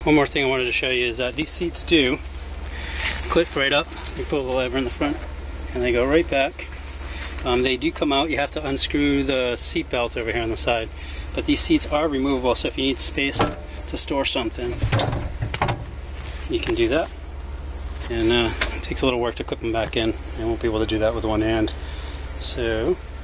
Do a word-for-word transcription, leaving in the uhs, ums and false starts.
One more thing I wanted to show you is that these seats do clip right up. You pull the lever in the front and they go right back. Um, they do come out. You have to unscrew the seat belt over here on the side. But these seats are removable, so if you need space to store something, you can do that. And uh, it takes a little work to clip them back in. I won't be able to do that with one hand. So